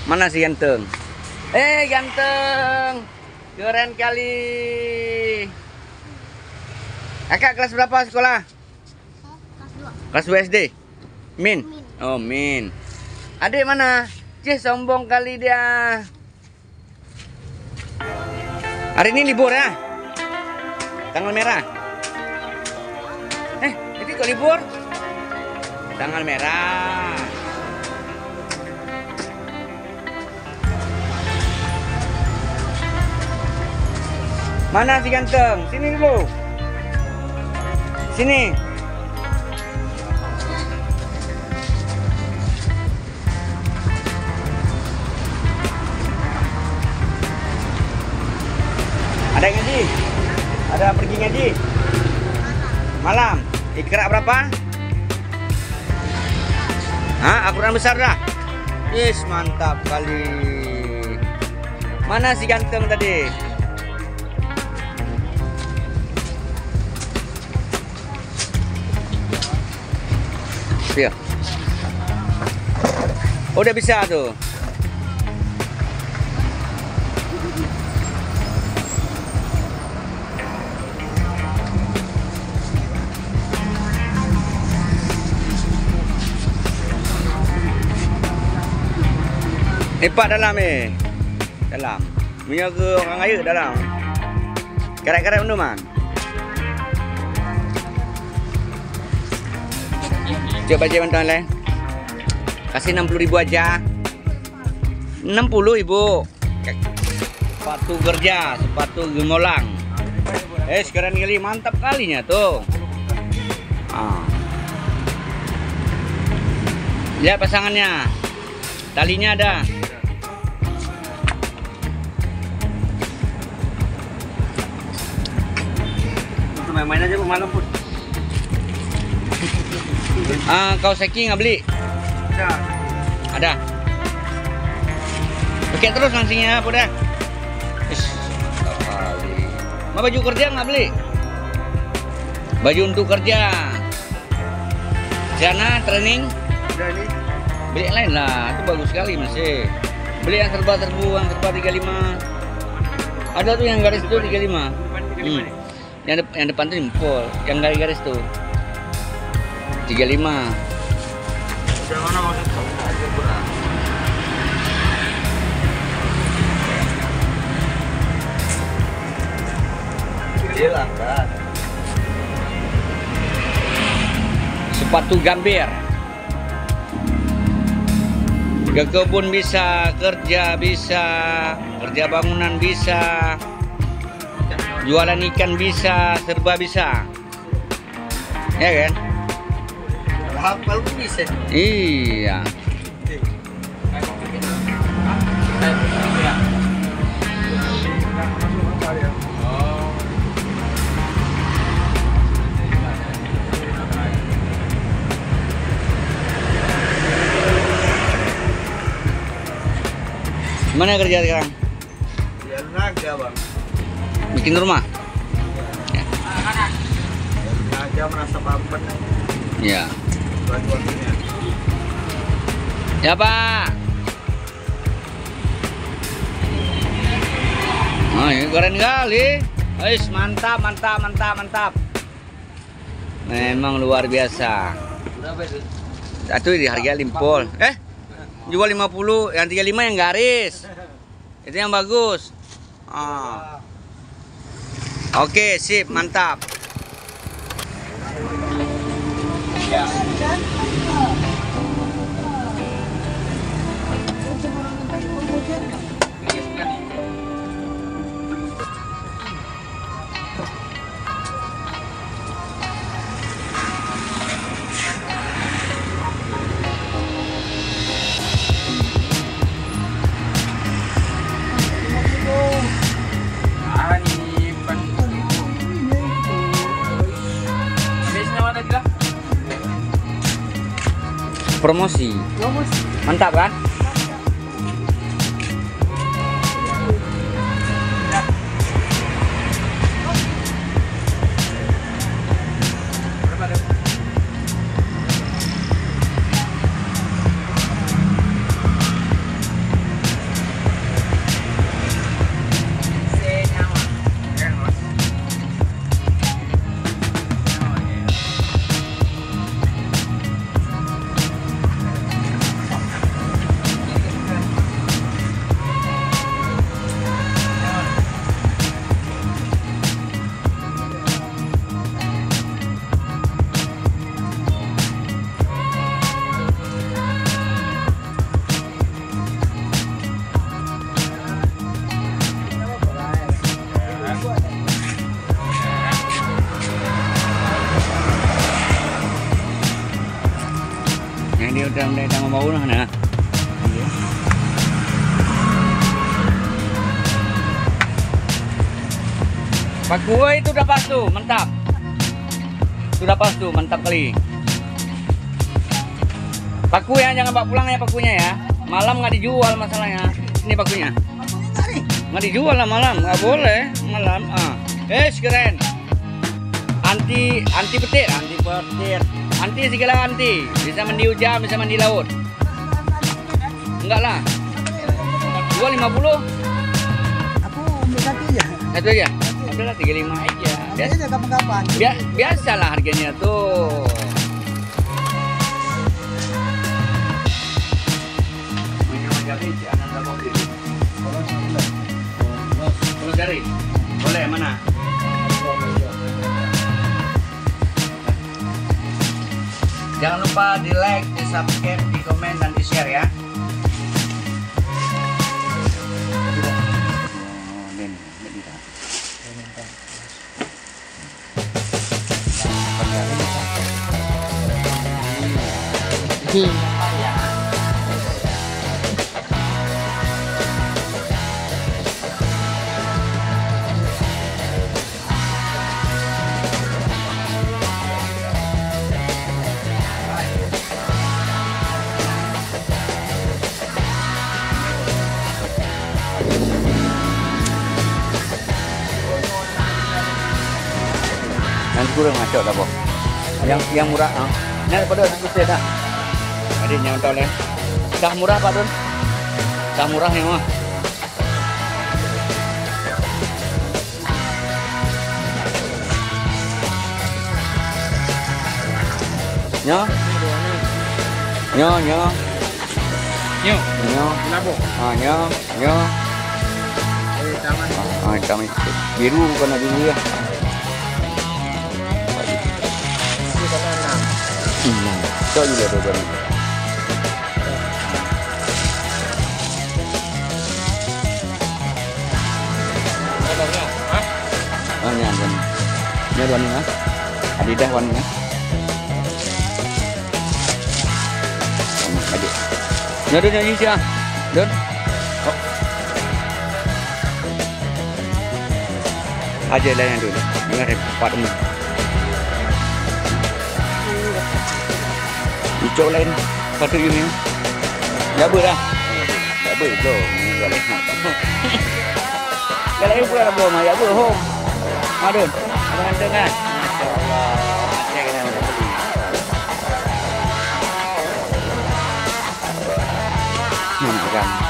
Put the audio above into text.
Mana si ganteng? Ganteng. Keren kali. Kakak kelas berapa sekolah? Kelas 2 SD. Min. Oh, Min. Adik mana? Cih, sombong kali dia. Hari ini libur ya? Tanggal merah. Ini kok libur? Tanggal merah. Mana si ganteng? Sini dulu. Sini. Ada ngaji? Ada pergi ngaji? Malam. Iqra berapa? Al-Quran besar dah. Yes, mantap kali. Mana si ganteng tadi? Ya. Oh, udah bisa tuh. Lipat dalam dalam. Minyak ke orang air dalam. Karet-karet undung man. Coba aja bantuan le. Kasih 60.000 aja. 60.000. Sepatu kerja, sepatu gemolang. Sekarang kali mantap kalinya tuh. Lihat pasangannya. Talinya ada. Untuk main-main aja malam pun. Kau Seki nggak beli? Ada. Pakai terus langsingnya apa dah? Kali. Mau baju kerja nggak beli? Baju untuk kerja. Jana training. Udah nih. Beli yang lain lah, itu bagus sekali masih. Beli yang serba 35. Ada tuh yang garis tuh 35. Yang depan tuh jempol, yang garis tuh 35. Yang mana maksudnya? Silakan. Sepatu gambir. Ke kebun bisa, kerja bisa, kerja bangunan bisa, jualan ikan bisa, serba bisa. Ya kan? Hafal pun bisa. Iya. Mana kerja sekarang? Di Naga, Bang. Bikin rumah? Ya. Naga merasa pampet. Ya. Bantuannya. Ya, Pak. Ini keren kali. Mantap. Memang luar biasa. Berapa itu? Satu di harga limpol. Jual 50, yang 35 yang garis. Itu yang bagus. Oke, sip, mantap. Ya. Promosi. Mantap kan? Kita mau nah. Pak kue itu udah pas tuh, mantap. Sudah pas tuh, mantap kali. Paku ya, jangan bawa pulang ya pakunya ya. Malam nggak dijual masalahnya. Ini pakunya. Nggak dijual lah malam, nggak boleh malam. Keren. Anti petir, anti segala anti. Bisa mandi hujan, bisa mandi laut. Enggak lah. 250. Aku ambil satu aja. Satu aja. Udahlah 35 aja. Biasa kapan-kapan. Biasalah harganya tuh. Kalau dari boleh mana? Jangan lupa di like, di subscribe, di komen dan di share ya. Yang kurang ngaco dah boh. Yang murah Ini ada pada itu dah. Ada nyantol ya. Dah murah Pak Don. Dah murah yang mah. Nyo. Kenapa? Nyo. Tangan. Kami biru bukan biru ya. Cho juga dua ni. Ni dua ni ah. Adidas warna ni. Adik. Nyodun nyanyi sia. Don. Aja lah yang dulu. Dengar cepat ni. Icok lain patut ini. Ya ber dah. Ya ber tu. Galai. Galai pula dah belum. Ya ber home. Madun. Abang tengah. Masya-Allah. Cek kena beli. Mana kan?